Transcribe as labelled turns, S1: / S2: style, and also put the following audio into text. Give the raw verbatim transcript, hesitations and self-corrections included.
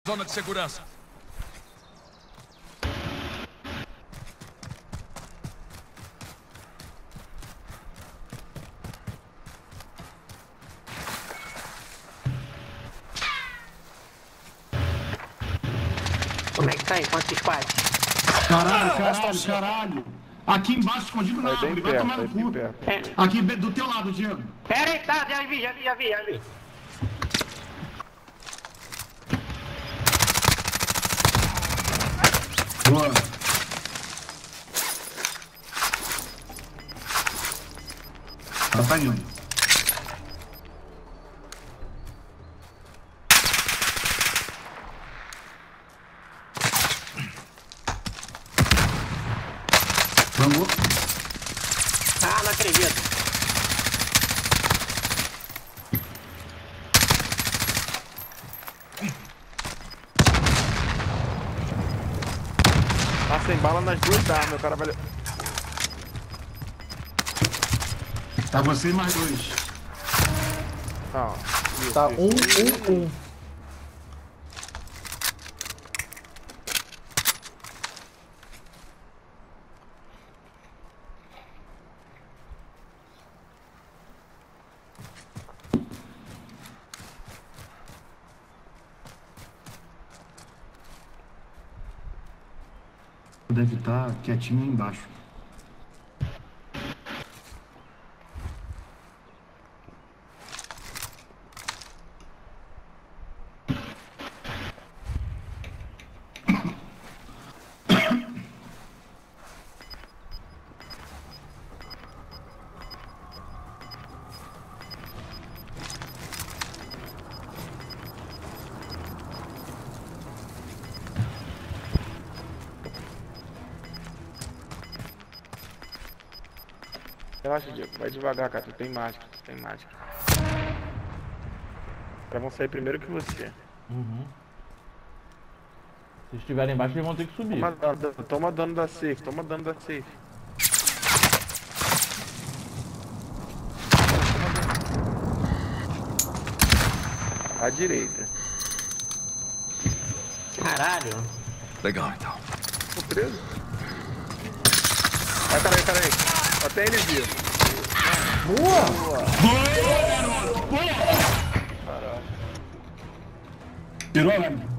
S1: Zona de segurança.
S2: Como é que tá aí? Quantos squads?
S3: Caralho, caralho, caralho. Aqui embaixo, escondido na árvore, vai tomar no cu. Aqui do teu lado, Diego.
S2: Pera aí, tá, já vi, já vi, já vi, já vi.
S3: Boa. Ela tá indo. Vamos.
S2: Ah, não acredito.
S4: Tá sem bala nas duas armas, meu cara vai...
S3: Tá você e mais dois.
S4: Não, isso,
S5: Tá
S4: isso.
S5: um, um, um.
S3: Deve estar quietinho aí embaixo.
S4: Relaxa, Diego. Vai devagar, cara. Tu tem mágica, tu tem mágica. Os caras vão sair primeiro que você.
S5: Uhum. Se estiverem embaixo, eles vão ter que subir.
S4: Toma dano, toma dano da safe, toma dano da safe. À direita.
S2: Caralho.
S1: Legal, então.
S4: Tô preso. Ai, caralho, caralho. Até ele viu.
S5: Boa!
S3: Boa, garoto! Boa!
S4: Caralho.
S3: Tirou, né?